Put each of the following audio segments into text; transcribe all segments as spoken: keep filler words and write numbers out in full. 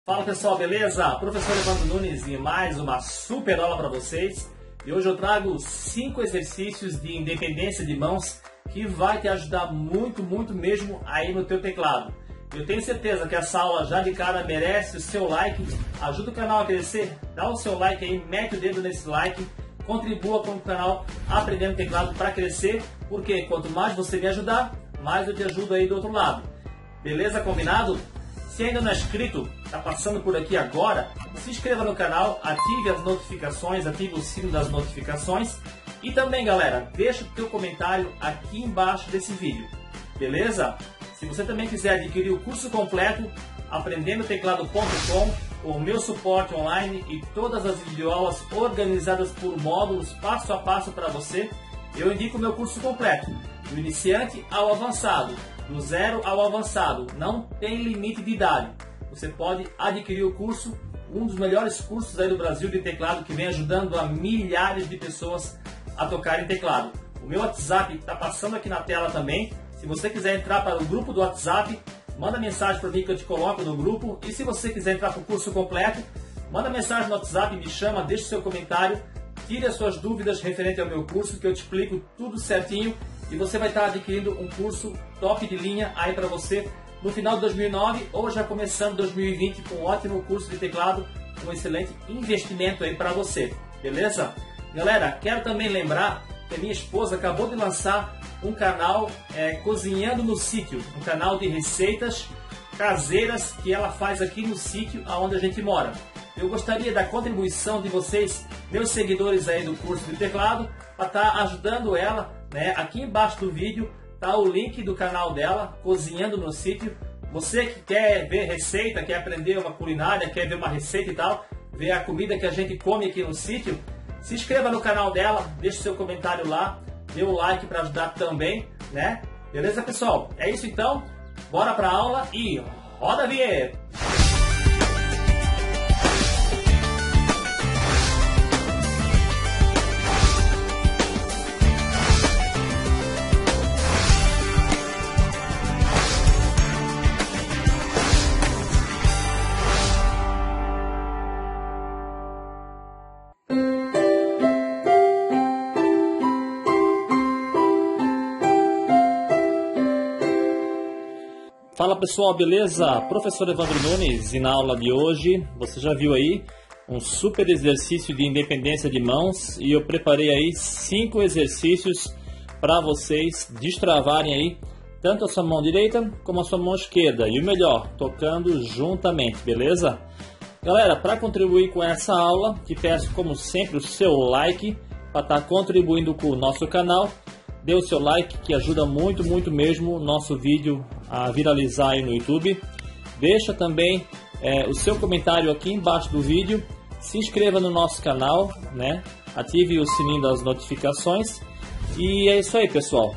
Fala pessoal, beleza? Professor Evandro Nunes e mais uma super aula para vocês. E hoje eu trago cinco exercícios de independência de mãos que vai te ajudar muito, muito mesmo aí no teu teclado. Eu tenho certeza que essa aula já de cara merece o seu like, ajuda o canal a crescer, dá o seu like aí, mete o dedo nesse like, contribua com o canal Aprendendo Teclado para crescer, porque quanto mais você me ajudar, mais eu te ajudo aí do outro lado. Beleza? Combinado? Se ainda não é inscrito, está passando por aqui agora, se inscreva no canal, ative as notificações, ative o sino das notificações e também, galera, deixa o teu comentário aqui embaixo desse vídeo, beleza? Se você também quiser adquirir o curso completo, aprendendo teclado ponto com, o meu suporte online e todas as videoaulas organizadas por módulos passo a passo para você, eu indico o meu curso completo, do iniciante ao avançado. Do zero ao avançado, não tem limite de idade. Você pode adquirir o curso, um dos melhores cursos aí do Brasil de teclado, que vem ajudando a milhares de pessoas a tocarem teclado. O meu WhatsApp está passando aqui na tela também. Se você quiser entrar para o grupo do WhatsApp, manda mensagem para mim que eu te coloco no grupo. E se você quiser entrar para o curso completo, manda mensagem no WhatsApp, me chama, deixe seu comentário, tire as suas dúvidas referente ao meu curso, que eu te explico tudo certinho. E você vai estar adquirindo um curso top de linha aí para você no final de dois mil e nove ou já começando dois mil e vinte com um ótimo curso de teclado, um excelente investimento aí para você, beleza? Galera, quero também lembrar que a minha esposa acabou de lançar um canal é, Cozinhando no Sítio, um canal de receitas caseiras que ela faz aqui no sítio onde a gente mora. Eu gostaria da contribuição de vocês, meus seguidores aí do curso de teclado, para estar ajudando ela, né? Aqui embaixo do vídeo está o link do canal dela, Cozinhando no Sítio. Você que quer ver receita, quer aprender uma culinária, quer ver uma receita e tal, ver a comida que a gente come aqui no sítio, se inscreva no canal dela, deixe seu comentário lá, dê um like para ajudar também, né? Beleza, pessoal? É isso então, bora para a aula e roda a vinheta! Fala pessoal, beleza? Professor Evandro Nunes, e na aula de hoje, você já viu aí um super exercício de independência de mãos e eu preparei aí cinco exercícios para vocês destravarem aí tanto a sua mão direita como a sua mão esquerda e o melhor, tocando juntamente, beleza? Galera, para contribuir com essa aula, te peço como sempre o seu like para estar contribuindo com o nosso canal. Dê o seu like que ajuda muito, muito mesmo o nosso vídeo a viralizar aí no YouTube. Deixa também é, o seu comentário aqui embaixo do vídeo. Se inscreva no nosso canal, né? Ative o sininho das notificações. E é isso aí, pessoal.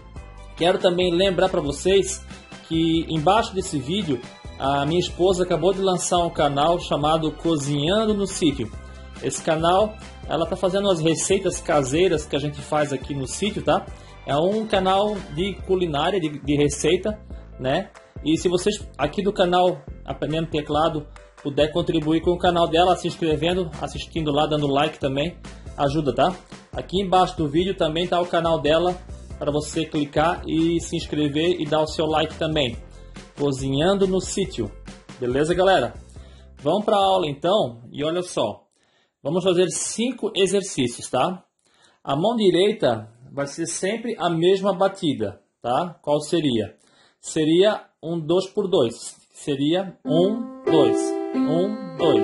Quero também lembrar para vocês que embaixo desse vídeo a minha esposa acabou de lançar um canal chamado Cozinhando no Sítio. Esse canal, ela está fazendo as receitas caseiras que a gente faz aqui no sítio, tá? É um canal de culinária, de, de receita, né? E se vocês aqui do canal Aprendendo Teclado puder contribuir com o canal dela, se inscrevendo, assistindo lá, dando like também, ajuda, tá? Aqui embaixo do vídeo também tá o canal dela para você clicar e se inscrever e dar o seu like também. Cozinhando no Sítio. Beleza, galera? Vamos para a aula então e olha só. Vamos fazer cinco exercícios, tá? A mão direita vai ser sempre a mesma batida, tá? Qual seria? Seria um dois por dois. Seria um, dois, um, dois,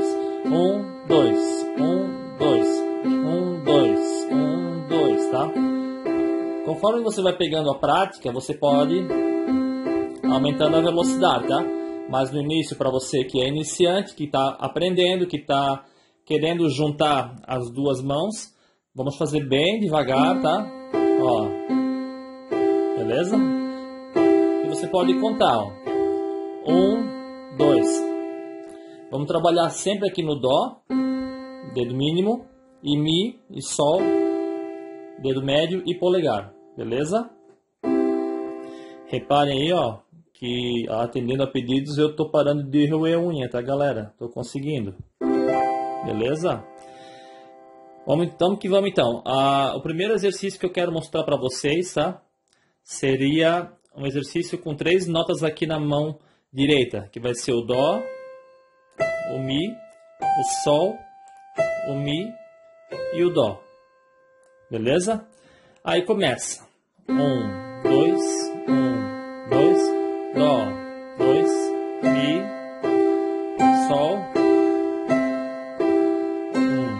um, dois, um, dois, um, dois, um, dois, tá? Conforme você vai pegando a prática, você pode aumentando a velocidade, tá? Mas no início, para você que é iniciante, que está aprendendo, que está querendo juntar as duas mãos, vamos fazer bem devagar, tá? Ó, beleza? E você pode contar, ó. Um, dois. Vamos trabalhar sempre aqui no Dó, dedo mínimo, e Mi, e Sol, dedo médio e polegar, beleza? Reparem aí, ó, que atendendo a pedidos eu tô parando de roer a unha, tá, galera? Tô conseguindo. Beleza? Vamos então que vamos então. Ah, o primeiro exercício que eu quero mostrar para vocês, tá? Seria um exercício com três notas aqui na mão direita, que vai ser o Dó, o Mi, o Sol, o Mi e o Dó. Beleza? Aí começa. Um, dois, um, dois, Dó, dois, Mi, Sol, um.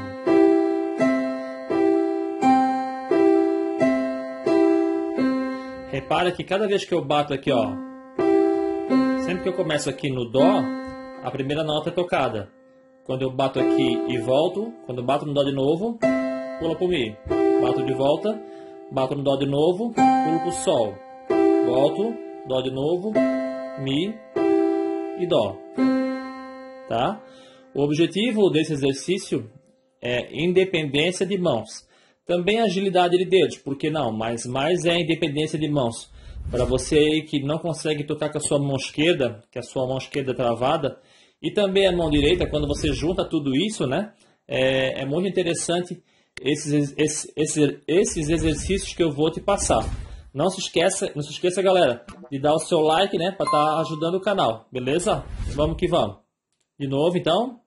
Repara que cada vez que eu bato aqui, ó, sempre que eu começo aqui no Dó, a primeira nota é tocada. Quando eu bato aqui e volto, quando eu bato no Dó de novo, pula pro Mi. Bato de volta, bato no Dó de novo, pulo pro Sol. Volto, Dó de novo, Mi e Dó. Tá? O objetivo desse exercício é independência de mãos. Também agilidade de dedos, por que não? Mas mais é independência de mãos. Para você aí que não consegue tocar com a sua mão esquerda, que a sua mão esquerda é travada, e também a mão direita, quando você junta tudo isso, né? É, é muito interessante esses, esses, esses, esses exercícios que eu vou te passar. Não se esqueça, não se esqueça, galera, de dar o seu like, né? Para estar ajudando o canal, beleza? Vamos que vamos. De novo, então.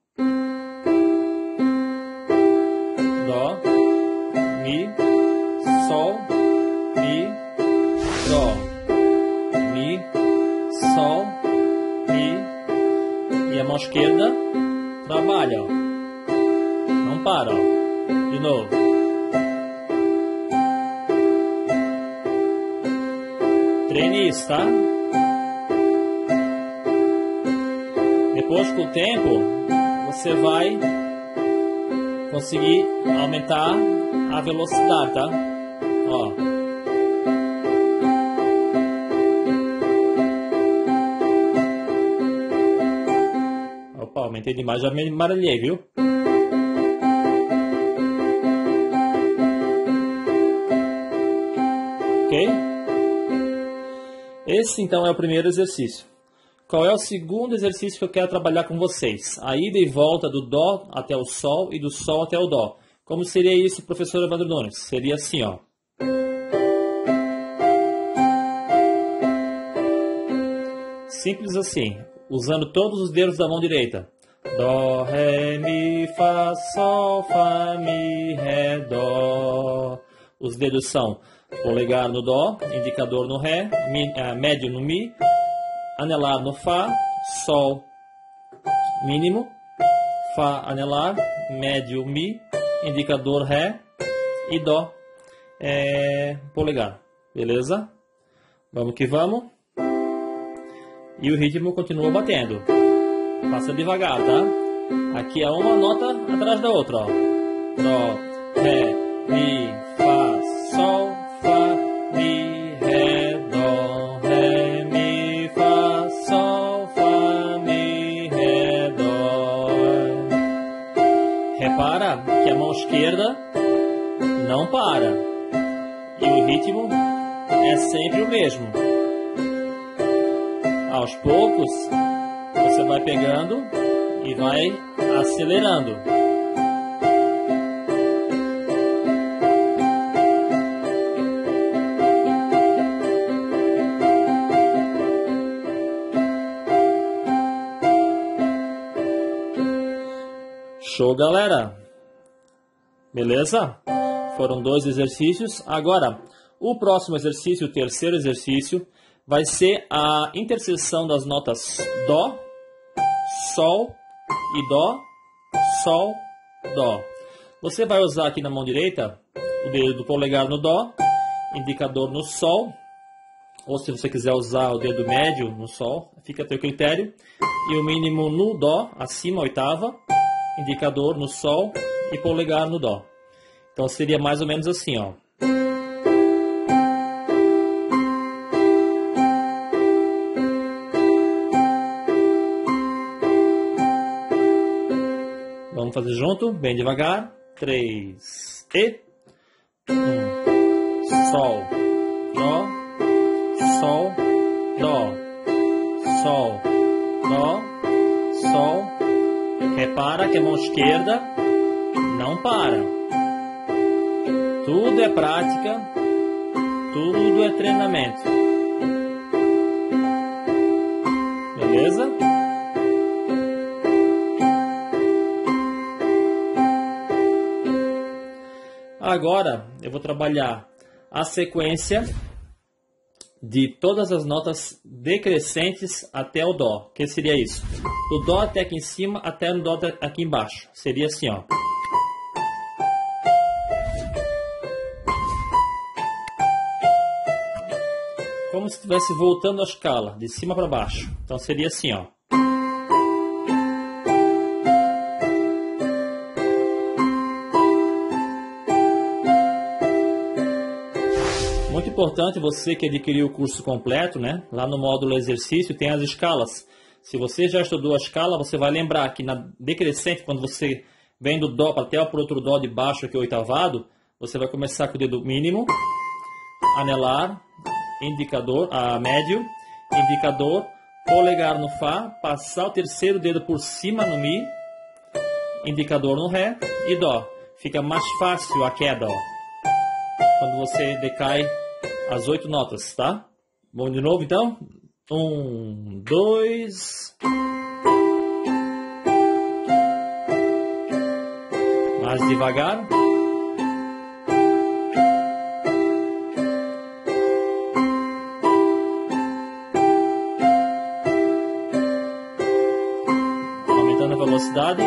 Dó, Mi, Sol, Mi, Dó. Mi, Sol, Mi, e a mão esquerda trabalha, ó. Não para, ó. De novo. Treine isso, tá? Depois, com o tempo, você vai conseguir aumentar a velocidade, tá? Ó. Opa, aumentei demais, já me embaralhei, viu? Ok? Esse então é o primeiro exercício. Qual é o segundo exercício que eu quero trabalhar com vocês? A ida e volta do Dó até o Sol e do Sol até o Dó. Como seria isso, professor Evandro Nunes? Seria assim, ó. Simples assim, usando todos os dedos da mão direita. Dó, Ré, Mi, Fá, Sol, Fá, Mi, Ré, Dó. Os dedos são polegar no Dó, indicador no Ré, mi, uh, médio no Mi, anelar no Fá, Sol mínimo, Fá anelar, médio Mi, indicador Ré e Dó é, polegar. Beleza? Vamos que vamos. E o ritmo continua batendo. Passa devagar, tá? Aqui é uma nota atrás da outra, ó. Dó, Ré, Mi, Fá, Sol, Fá, Mi, Ré, Dó, Ré, Mi, Fá, Sol, Fá, Mi, Ré, Dó. Repara que a mão esquerda não para. E o ritmo é sempre o mesmo. Aos poucos, você vai pegando e vai acelerando. Show, galera! Beleza? Foram dois exercícios. Agora, o próximo exercício, o terceiro exercício, vai ser a interseção das notas Dó, Sol e Dó, Sol, Dó. Você vai usar aqui na mão direita o dedo do polegar no Dó, indicador no Sol, ou se você quiser usar o dedo médio no Sol, fica a teu critério, e o mínimo no Dó, acima, oitava, indicador no Sol e polegar no Dó. Então seria mais ou menos assim, ó. Vamos fazer junto, bem devagar. Três e um. Sol, Dó, Sol, Dó. Sol, Dó, Sol. Repara que a mão esquerda não para. Tudo é prática, tudo é treinamento. Beleza? Agora eu vou trabalhar a sequência de todas as notas decrescentes até o Dó. Que seria isso? Do Dó até aqui em cima até o Dó aqui embaixo. Seria assim, ó. Como se estivesse voltando a escala, de cima para baixo. Então seria assim, ó. Muito importante, você que adquiriu o curso completo, né? Lá no módulo exercício tem as escalas. Se você já estudou a escala, você vai lembrar que na decrescente, quando você vem do Dó até o outro Dó de baixo, aqui o oitavado, você vai começar com o dedo mínimo, anelar, indicador, a médio, indicador, polegar no Fá, passar o terceiro dedo por cima no Mi, indicador no Ré e Dó. Fica mais fácil a queda, ó, quando você decai as oito notas, tá? Vamos de novo então? Um, dois. Mais devagar. Aumentando a velocidade.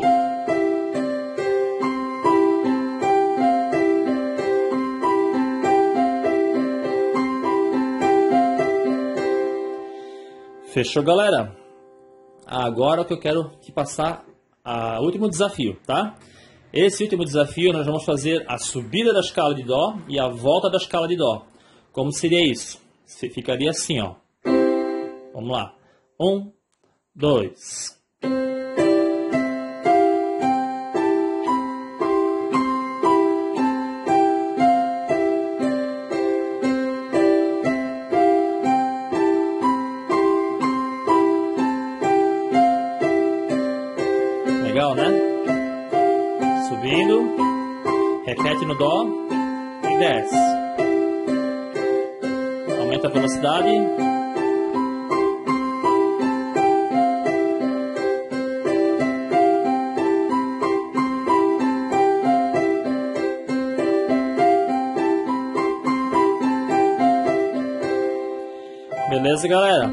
Fechou, galera? Agora que eu quero te passar o último desafio, tá? Esse último desafio nós vamos fazer a subida da escala de Dó e a volta da escala de Dó. Como seria isso? Ficaria assim, ó. Vamos lá. Um, dois. Legal, né? Subindo, repete no Dó e desce. Aumenta a velocidade. Beleza, galera?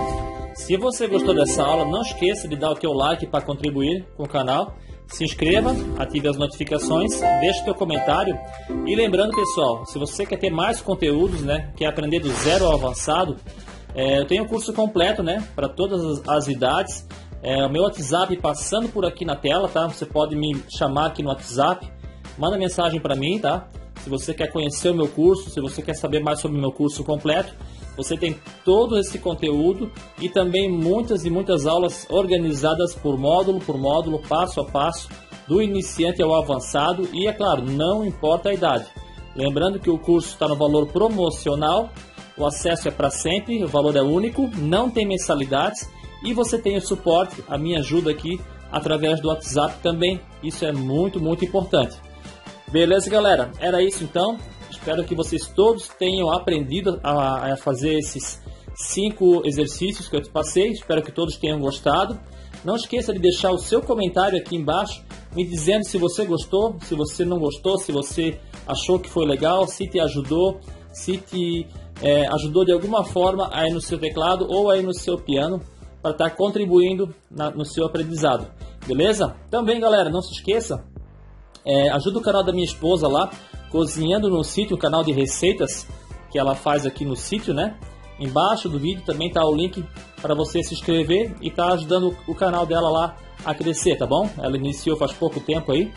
Se você gostou dessa aula, não esqueça de dar o teu like para contribuir com o canal. Se inscreva, ative as notificações, deixe teu comentário. E lembrando, pessoal, se você quer ter mais conteúdos, né, quer aprender do zero ao avançado, é, eu tenho um curso completo, né, para todas as, as idades. É, o meu WhatsApp passando por aqui na tela, tá? Você pode me chamar aqui no WhatsApp, manda mensagem para mim, tá? Se você quer conhecer o meu curso, se você quer saber mais sobre o meu curso completo, você tem todo esse conteúdo e também muitas e muitas aulas organizadas por módulo, por módulo, passo a passo, do iniciante ao avançado e, é claro, não importa a idade. Lembrando que o curso está no valor promocional, o acesso é para sempre, o valor é único, não tem mensalidades e você tem o suporte, a minha ajuda aqui através do WhatsApp também. Isso é muito, muito importante. Beleza, galera? Era isso então. Espero que vocês todos tenham aprendido a, a fazer esses cinco exercícios que eu te passei. Espero que todos tenham gostado. Não esqueça de deixar o seu comentário aqui embaixo, me dizendo se você gostou, se você não gostou, se você achou que foi legal, se te ajudou, se te é, ajudou de alguma forma aí no seu teclado ou aí no seu piano, para estar contribuindo na, no seu aprendizado. Beleza? Também, galera, não se esqueça, é, ajuda o canal da minha esposa lá, Cozinhando no Sítio, o canal de receitas que ela faz aqui no sítio, né? Embaixo do vídeo também tá o link para você se inscrever e tá ajudando o canal dela lá a crescer, tá bom? Ela iniciou faz pouco tempo aí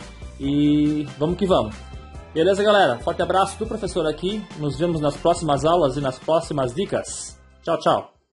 e vamos que vamos. Beleza, galera? Forte abraço do professor aqui. Nos vemos nas próximas aulas e nas próximas dicas. Tchau, tchau.